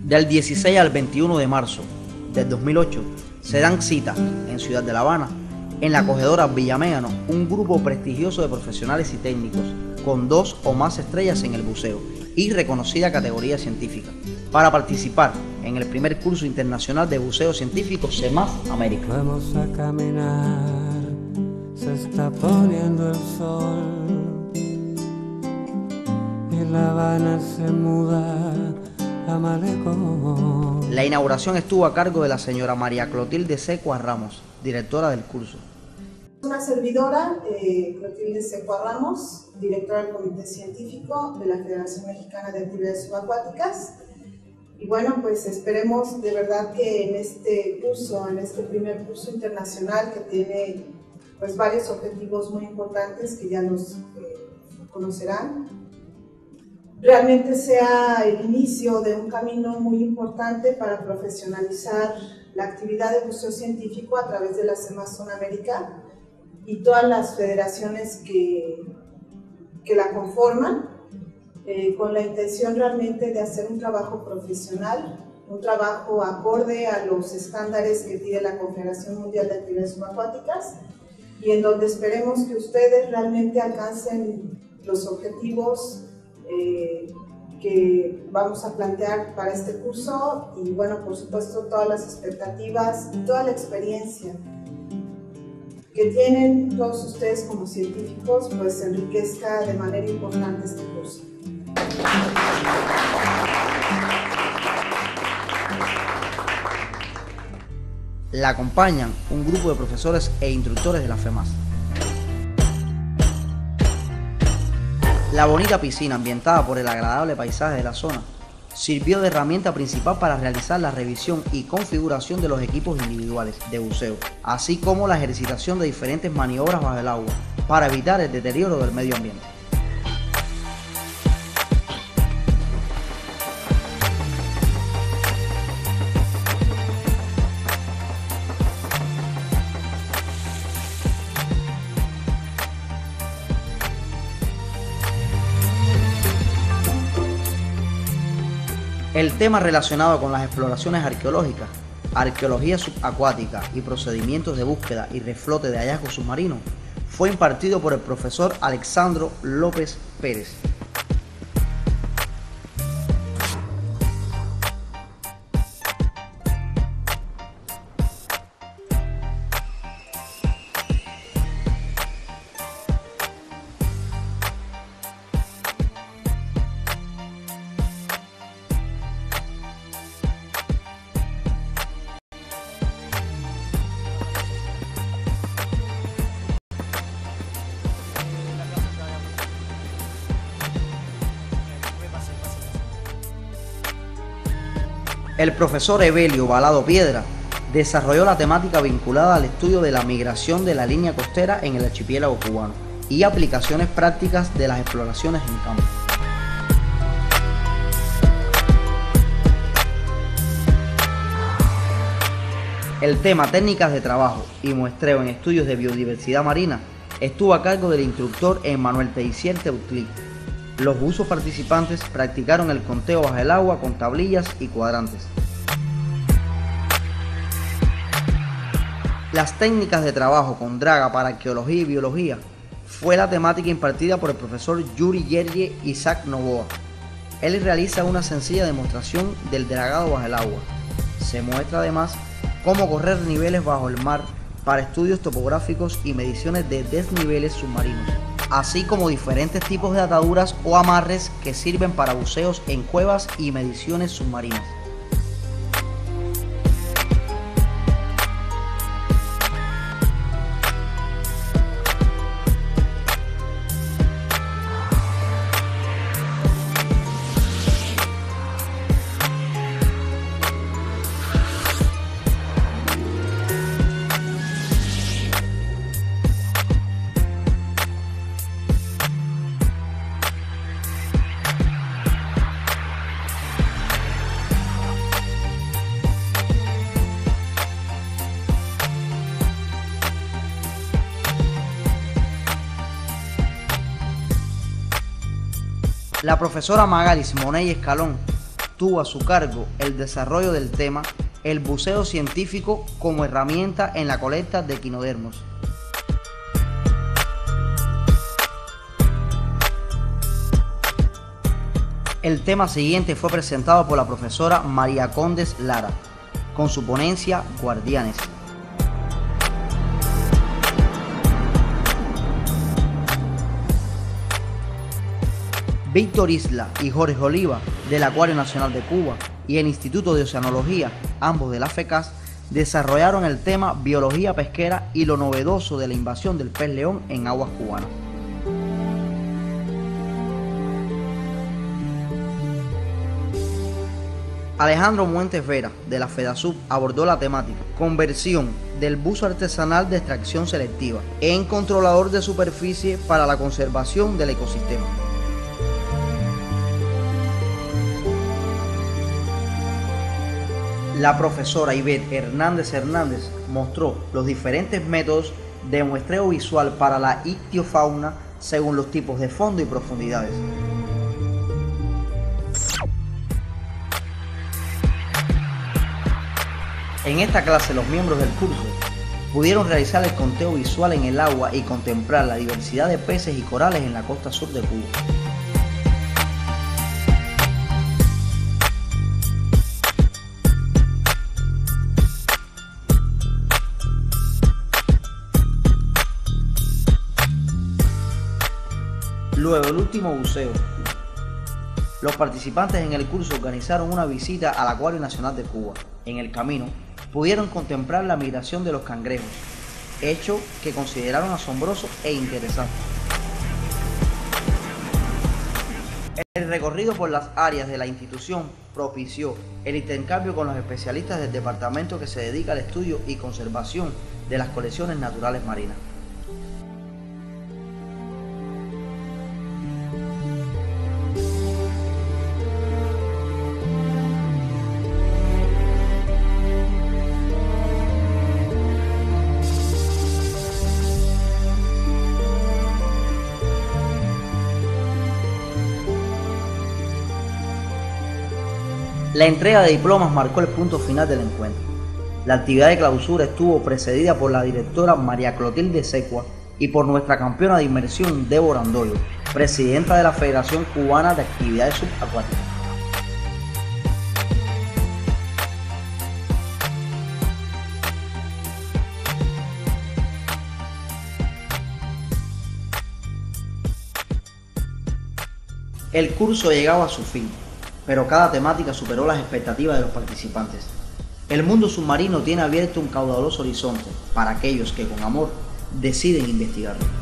Del 16 al 21 de marzo del 2008 se dan cita en Ciudad de La Habana, en la acogedora Villa Médano, un grupo prestigioso de profesionales y técnicos con 2 o más estrellas en el buceo y reconocida categoría científica, para participar en el primer curso internacional de buceo científico CEMAS América. Vamos a caminar, se está poniendo el sol y La Habana se muda a malecón. La inauguración estuvo a cargo de la señora María Clotilde Secua Ramos, directora del curso. Una servidora, Clotilde Secua Ramos, directora del Comité Científico de la Federación Mexicana de Actividades Subacuáticas. Y bueno, pues esperemos de verdad que en este curso, en este primer curso internacional que tiene pues varios objetivos muy importantes que ya los conocerán, realmente sea el inicio de un camino muy importante para profesionalizar la actividad de buceo científico a través de la CEMAS América y todas las federaciones que la conforman, con la intención realmente de hacer un trabajo profesional, un trabajo acorde a los estándares que pide la Confederación Mundial de Actividades Subacuáticas y en donde esperemos que ustedes realmente alcancen los objetivos que vamos a plantear para este curso y bueno, por supuesto todas las expectativas y toda la experiencia que tienen todos ustedes como científicos, pues enriquezca de manera importante este curso. La acompañan un grupo de profesores e instructores de la FEMAS. La bonita piscina, ambientada por el agradable paisaje de la zona, sirvió de herramienta principal para realizar la revisión y configuración de los equipos individuales de buceo, así como la ejercitación de diferentes maniobras bajo el agua, para evitar el deterioro del medio ambiente. El tema relacionado con las exploraciones arqueológicas, arqueología subacuática y procedimientos de búsqueda y reflote de hallazgos submarinos fue impartido por el profesor Alexandro López Pérez. El profesor Evelio Balado Piedra desarrolló la temática vinculada al estudio de la migración de la línea costera en el archipiélago cubano y aplicaciones prácticas de las exploraciones en campo. El tema técnicas de trabajo y muestreo en estudios de biodiversidad marina estuvo a cargo del instructor Emmanuel Teixier Teutli. Los buzos participantes practicaron el conteo bajo el agua con tablillas y cuadrantes. Las técnicas de trabajo con draga para arqueología y biología fue la temática impartida por el profesor Yuri Yerje Isaac Novoa. Él realiza una sencilla demostración del dragado bajo el agua. Se muestra además cómo correr niveles bajo el mar para estudios topográficos y mediciones de desniveles submarinos, así como diferentes tipos de ataduras o amarres que sirven para buceos en cuevas y mediciones submarinas. La profesora Magalis Money Escalón tuvo a su cargo el desarrollo del tema el buceo científico como herramienta en la colecta de equinodermos. El tema siguiente fue presentado por la profesora María Condes Lara, con su ponencia Guardianes. Víctor Isla y Jorge Oliva, del Acuario Nacional de Cuba, y el Instituto de Oceanología, ambos de la FECAS, desarrollaron el tema Biología pesquera y lo novedoso de la invasión del pez león en aguas cubanas. Alejandro Muentes Vera, de la FEDASUB, abordó la temática Conversión del buzo artesanal de extracción selectiva en controlador de superficie para la conservación del ecosistema. La profesora Ivette Hernández mostró los diferentes métodos de muestreo visual para la ictiofauna según los tipos de fondo y profundidades. En esta clase los miembros del curso pudieron realizar el conteo visual en el agua y contemplar la diversidad de peces y corales en la costa sur de Cuba. Luego el último buceo. Los participantes en el curso organizaron una visita al Acuario Nacional de Cuba. En el camino pudieron contemplar la migración de los cangrejos, hecho que consideraron asombroso e interesante. El recorrido por las áreas de la institución propició el intercambio con los especialistas del departamento que se dedica al estudio y conservación de las colecciones naturales marinas. La entrega de diplomas marcó el punto final del encuentro. La actividad de clausura estuvo precedida por la directora María Clotilde Secua y por nuestra campeona de inmersión Débora Andoyo, presidenta de la Federación Cubana de Actividades Subacuáticas. El curso llegaba a su fin, pero cada temática superó las expectativas de los participantes. El mundo submarino tiene abierto un caudaloso horizonte para aquellos que con amor deciden investigarlo.